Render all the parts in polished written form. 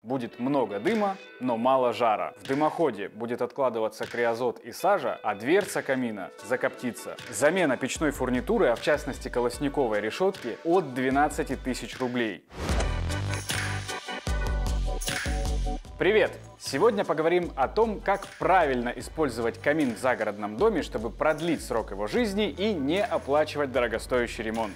будет много дыма, но мало жара. В дымоходе будет откладываться криозот и сажа, а дверца камина закоптится. Замена печной фурнитуры, а в частности колосниковой решетки, от 12 тысяч рублей. Привет! Сегодня поговорим о том, как правильно использовать камин в загородном доме, чтобы продлить срок его жизни и не оплачивать дорогостоящий ремонт.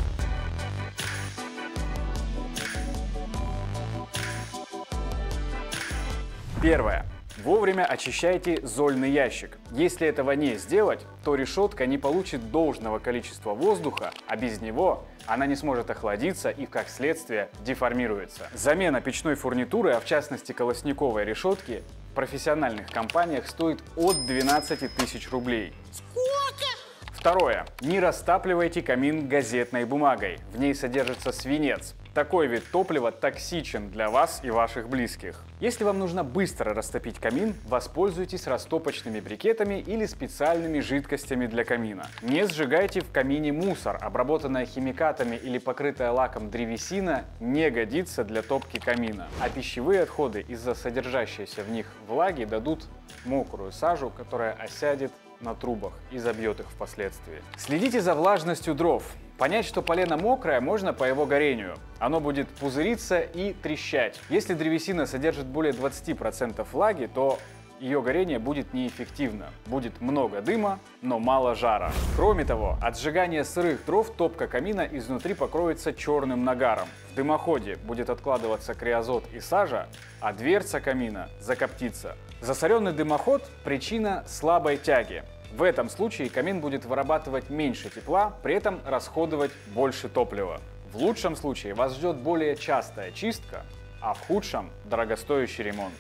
Первое. Вовремя очищайте зольный ящик. Если этого не сделать, то решетка не получит должного количества воздуха, а без него она не сможет охладиться и, как следствие, деформируется. Замена печной фурнитуры, а в частности колосниковой решетки, в профессиональных компаниях стоит от 12 тысяч рублей. Второе. Не растапливайте камин газетной бумагой. В ней содержится свинец. Такой вид топлива токсичен для вас и ваших близких. Если вам нужно быстро растопить камин, воспользуйтесь растопочными брикетами или специальными жидкостями для камина. Не сжигайте в камине мусор. Обработанная химикатами или покрытая лаком древесина не годится для топки камина. А пищевые отходы из-за содержащейся в них влаги дадут мокрую сажу, которая осядет на трубах и забьет их впоследствии. Следите за влажностью дров. Понять, что полено мокрое, можно по его горению. Оно будет пузыриться и трещать. Если древесина содержит более 20% влаги, то ее горение будет неэффективно. Будет много дыма, но мало жара. Кроме того, от сжигания сырых дров топка камина изнутри покроется черным нагаром. В дымоходе будет откладываться криозот и сажа, а дверца камина закоптится. Засоренный дымоход – причина слабой тяги. В этом случае камин будет вырабатывать меньше тепла, при этом расходовать больше топлива. В лучшем случае вас ждет более частая чистка, а в худшем – дорогостоящий ремонт.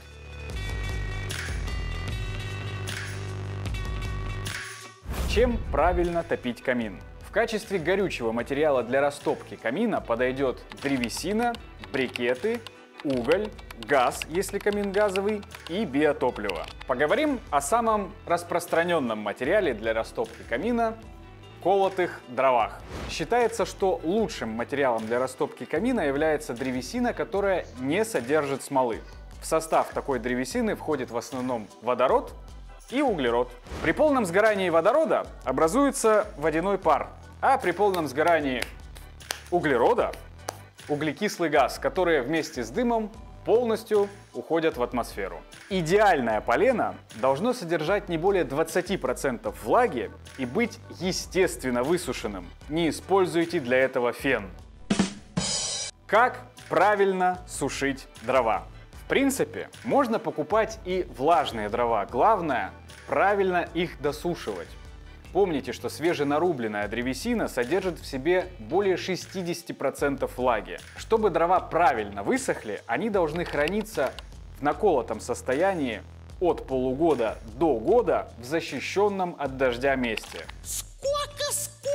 Чем правильно топить камин? В качестве горючего материала для растопки камина подойдет древесина, брикеты, уголь, газ, если камин газовый, и биотопливо. Поговорим о самом распространенном материале для растопки камина – колотых дровах. Считается, что лучшим материалом для растопки камина является древесина, которая не содержит смолы. В состав такой древесины входит в основном водород и углерод. При полном сгорании водорода образуется водяной пар, а при полном сгорании углерода – углекислый газ, которые вместе с дымом полностью уходят в атмосферу. Идеальное полено должно содержать не более 20% влаги и быть естественно высушенным. Не используйте для этого фен. Как правильно сушить дрова? В принципе, можно покупать и влажные дрова. Главное – правильно их досушивать. Помните, что свеженарубленная древесина содержит в себе более 60% влаги. Чтобы дрова правильно высохли, они должны храниться в наколотом состоянии от полугода до года в защищенном от дождя месте. Сколько?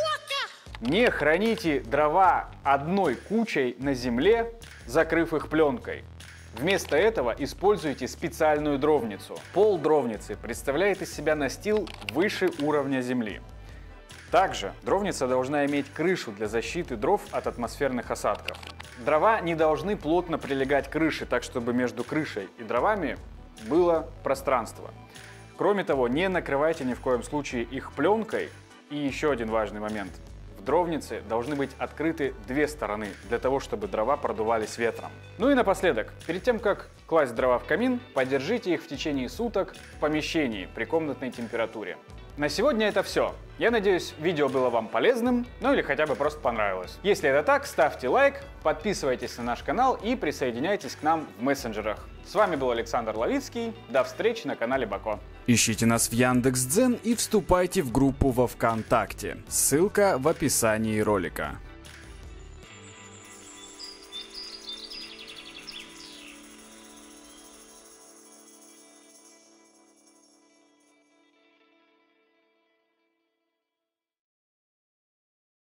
Не храните дрова одной кучей на земле, закрыв их пленкой. Вместо этого используйте специальную дровницу. Пол дровницы представляет из себя настил выше уровня земли. Также дровница должна иметь крышу для защиты дров от атмосферных осадков. Дрова не должны плотно прилегать к крыше, так чтобы между крышей и дровами было пространство. Кроме того, не накрывайте ни в коем случае их пленкой. И еще один важный момент. В дровнице должны быть открыты две стороны, для того, чтобы дрова продувались ветром. Ну и напоследок, перед тем, как класть дрова в камин, подержите их в течение суток в помещении при комнатной температуре. На сегодня это все. Я надеюсь, видео было вам полезным, ну или хотя бы просто понравилось. Если это так, ставьте лайк, подписывайтесь на наш канал и присоединяйтесь к нам в мессенджерах. С вами был Александр Ловицкий. До встречи на канале Бако. Ищите нас в Яндекс.Дзен и вступайте в группу во ВКонтакте. Ссылка в описании ролика.